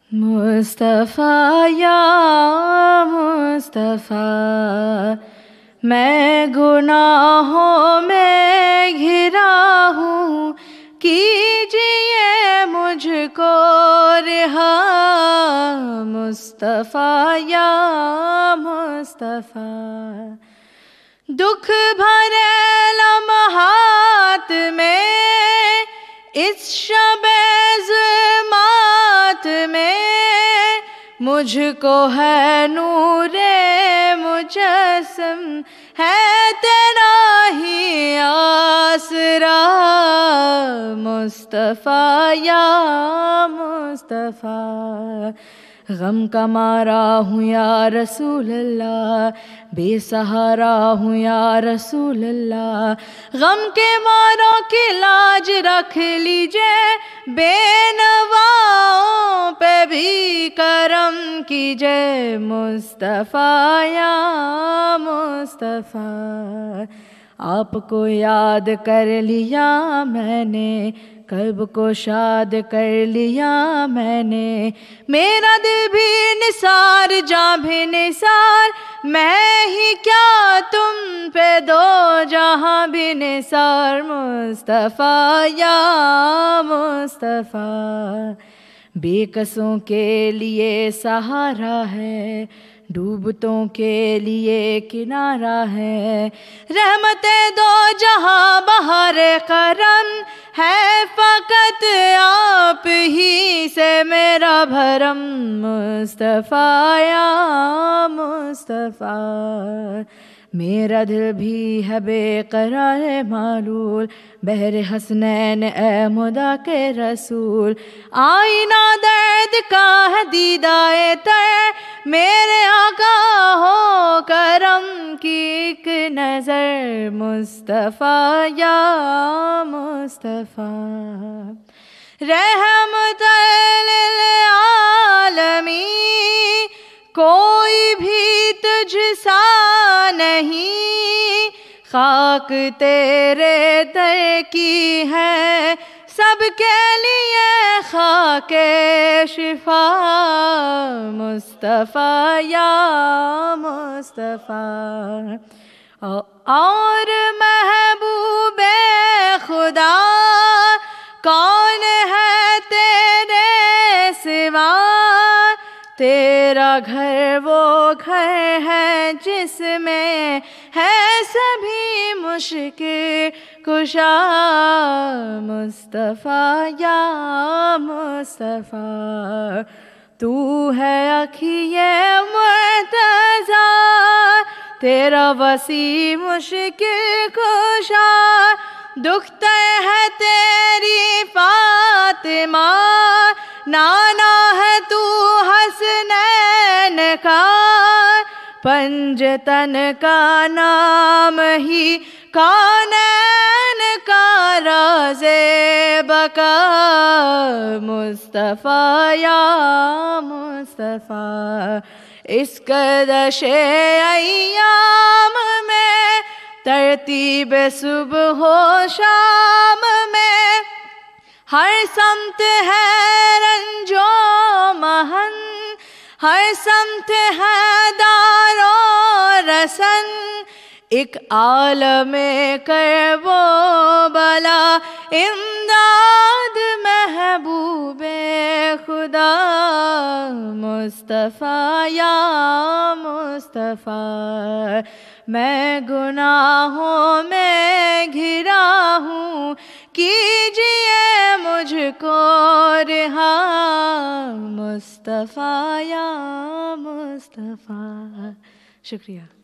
مصطفیٰ یا مصطفیٰ، میں گناہوں میں گھرا ہوں، کیجئے مجھ کو رہا۔ مصطفیٰ یا مصطفیٰ، دکھ بھرے لمحات میں، اس شب ظلمات میں، مجھ کو ہے نور مجسم، ہے تیرا ہی آسرا۔ مصطفیٰ یا مصطفیٰ، غم کا مارا ہوں یا رسول اللہ، بے سہارا ہوں یا رسول اللہ، غم کے ماروں کی لاج رکھ لیجئے، بے نواؤں پہ بھی کرم کیجئے۔ مصطفیٰ یا مصطفیٰ، آپ کو یاد کر لیا میں نے، قلب کو شاد کر لیا میں نے، میرا دل بھی نثار جاں بھی نثار، میں ہی کیا تم پہ دو جہاں بھی نثار۔ مصطفیٰ یا مصطفیٰ، بے کسوں کے لیے سہارا ہے، ڈوبتوں کے لیے کنارہ ہے، رحمت دو جہاں بہار کرم، ہے فقط آپ ہی سے میرا بھرم۔ مصطفیٰ یا مصطفیٰ، میرا دل بھی ہے بے قرار معلول، بحر حسنین اے مدعا کے رسول، آئینہ درد کا ہے دیدائے تر، میرے آقا ہو کرم کی ایک نظر۔ مصطفیٰ یا مصطفیٰ، رحمت للعالمین، کوئی بھی تجھ سا نہیں، خاک تیرے در کی ہے، سب کے لیے خاک شفا۔ مصطفیٰ یا مصطفیٰ، اور محبوب خدا کون ہے تیرے سوا، تیرا گھر وہ گھر ہے جس میں ہے سبھی مشکل کشا۔ مصطفیٰ یا مصطفیٰ، تو ہے اکھیِ مرتضیٰ، تیرا وسیع مشکل کشا، دکھتا ہے تیری فاطمہ، نانا ہے تو حسنین کا، پنجتن کا نام ہی کونین کا راز بقا۔ مصطفیٰ یا مصطفیٰ، اس گردش ایام میں، ترتیب صبح و شام میں، ہر سمت ہے رنج و محن، ہر سمت ہے دار و رسن، ایک عالم کرب و بلا، امداد محبوب خدا۔ مصطفیٰ یا مصطفیٰ، میں گناہوں میں گھرا ہوں، کیجئے مجھ کو رہا۔ مصطفیٰ یا مصطفیٰ، شکریہ۔